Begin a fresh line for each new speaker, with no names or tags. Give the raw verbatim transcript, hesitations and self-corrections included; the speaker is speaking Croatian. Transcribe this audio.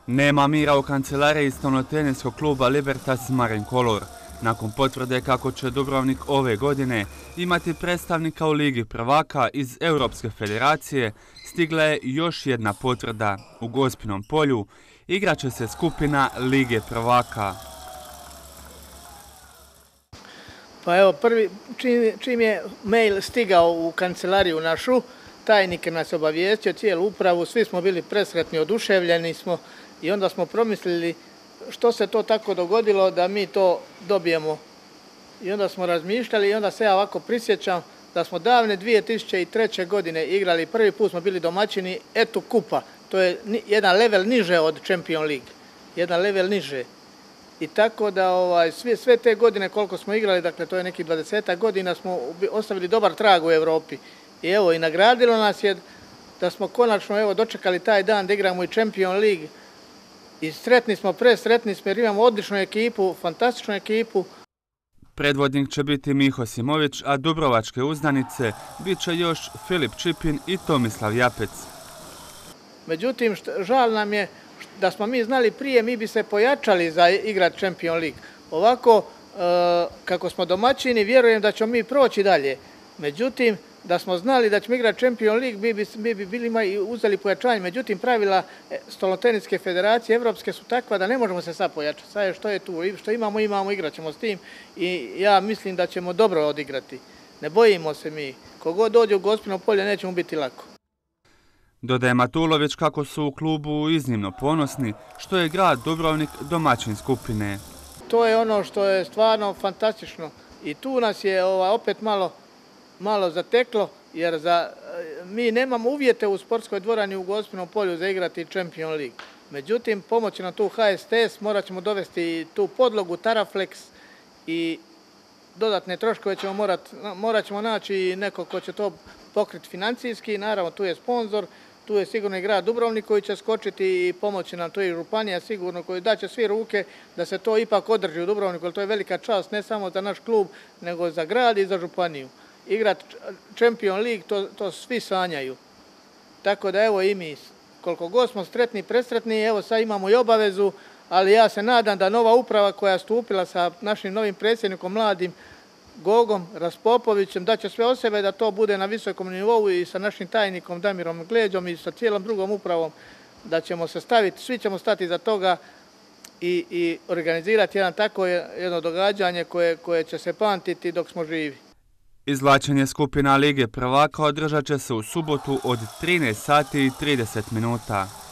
Nema mira u kancelariji stolnoteniskog kluba Libertas Marincolor. Nakon potvrde kako će Dubrovnik ove godine imati predstavnika u Ligi prvaka iz Europske federacije, stigla je još jedna potvrda. U Gospinom polju igraće se skupina Lige prvaka.
Pa evo, prvi, čim, čim je mail stigao u kancelariju našu, tajnik nas je obavijestio, cijelu upravu, svi smo bili presretni, oduševljeni smo i onda smo promislili što se to tako dogodilo da mi to dobijemo. I onda smo razmišljali i onda se ja ovako prisjećam da smo davne dvije tisuće treće. godine igrali, prvi put smo bili domaćini Etu Kupa, to je jedan level niže od Champions League, jedan level niže. I tako da ovaj, sve, sve te godine koliko smo igrali, dakle to je nekih dvadesetak godina, smo ostavili dobar trag u Europi. I evo, i nagradilo nas je da smo konačno evo, dočekali taj dan da igramo i Champions League. I sretni smo, presretni smo jer imamo odličnu ekipu, fantastičnu ekipu.
Predvodnik će biti Miho Simović, a dubrovačke uzdanice bit će još Filip Čipin i Tomislav Japec.
Međutim, žal nam je da smo mi znali prije, mi bi se pojačali za igrat Champions League. Ovako, kako smo domaćini, vjerujem da ćemo mi proći dalje. Međutim, da smo znali da ćemo igrati Champions League, mi bi, mi bi bili i uzeli pojačanje. Međutim, pravila stolnoteniske federacije evropske su takva da ne možemo se sad pojačati. Sad je što je tu, što imamo, imamo, igrat ćemo s tim i ja mislim da ćemo dobro odigrati. Ne bojimo se mi. Kogod dođe u Gospino polje, neće mu biti lako.
Dodaje Matulović kako su u klubu iznimno ponosni što je grad Dubrovnik domaćin skupine.
To je ono što je stvarno fantastično i tu nas je ovaj, opet malo malo zateklo, jer za, mi nemamo uvjete u sportskoj dvorani u Gospinom polju za igrati Champions League. Međutim, pomoći nam tu H S T S, morat ćemo dovesti tu podlogu, Taraflex i dodatne troškove ćemo morat, morat ćemo naći neko ko će to pokriti financijski. Naravno, tu je sponzor, tu je sigurno i grad Dubrovnik koji će skočiti i pomoći nam, tu je i županija sigurno koji daće svi ruke da se to ipak održi u Dubrovniku, jer to je velika čast ne samo za naš klub, nego za grad i za županiju. Igrat Champions League, to, to svi sanjaju. Tako da evo i mi, koliko god smo sretni i presretni, evo sad imamo i obavezu, ali ja se nadam da nova uprava koja je stupila sa našim novim predsjednikom, mladim Gogom Raspopovićem, da će sve od sebe da to bude na visokom nivou i sa našim tajnikom Damirom Gleđom i sa cijelom drugom upravom, da ćemo se staviti, svi ćemo stati za toga i, i organizirati jedan tako jedno događanje koje, koje će se pamtiti dok smo živi.
Izvlačenje skupina Lige prvaka održat će se u subotu od trinaest sati i trideset minuta.